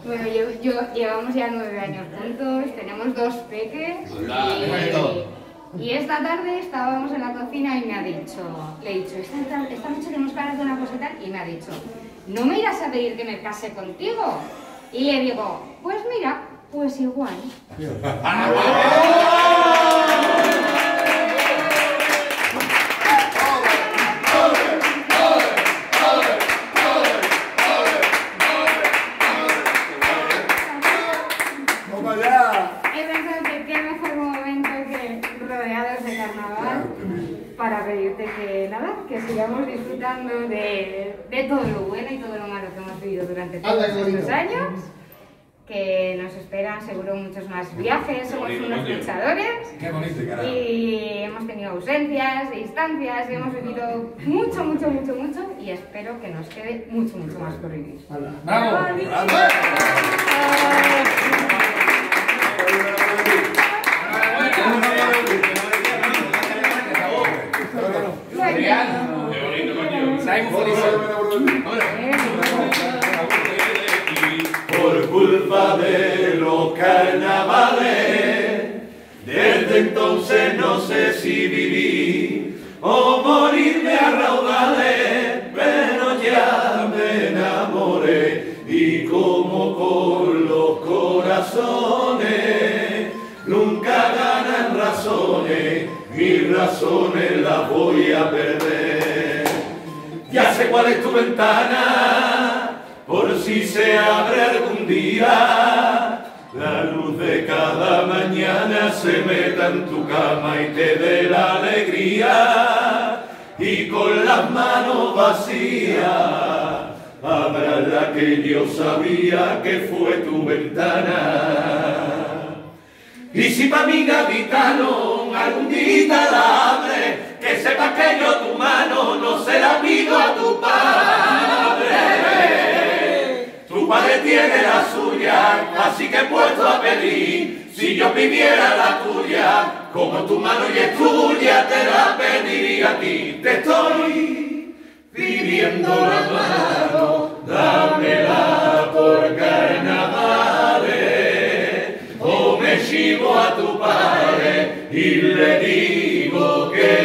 Bueno, llevamos ya 9 años juntos, tenemos 2 peques y esta tarde estábamos en la cocina y le he dicho, esta noche tenemos ganas de una cosa y tal, y me ha dicho, ¿no me irás a pedir que me case contigo? Y le digo, pues mira, pues igual. Para pedirte que sigamos disfrutando de todo lo bueno y todo lo malo que hemos vivido durante todos estos años, que nos esperan seguro muchos más viajes, somos unos luchadores y hemos tenido ausencias, distancias, y hemos vivido mucho y espero que nos quede mucho más por vivir. ¡Bravo! Por culpa de los carnavales, desde entonces no sé si vivir o morirme a raudales, pero ya me enamoré y como con los corazones nunca ganan razones, mis razones las voy a perder. Ya sé cuál es tu ventana, por si se abre algún día, la luz de cada mañana se meta en tu cama y te dé la alegría, y con las manos vacías abras la que yo sabía que fue tu ventana. Y si pa' mi gaditano algún día la abre, que sepas que yo tu mano no se la pido a tu padre. Tu padre tiene la suya, así que he puesto a pedir, si yo pidiera la tuya, como tu mano y es tuya, te la pediría a ti. Te estoy pidiendo la mano, dámela por carnavales, o me chivo a tu padre y le digo que